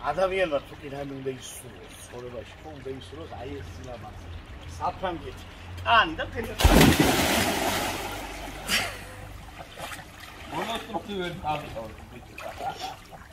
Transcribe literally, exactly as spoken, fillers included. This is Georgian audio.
ადამიანმა თუ კი რამე უნდა ისურვოს ცხოვრებაში, ხო უნდა ისურვოს აი ეს სილამაზე. საფრანგეთი, კანი და ფედერაცია. მონასტრში ვერ დავიყავ.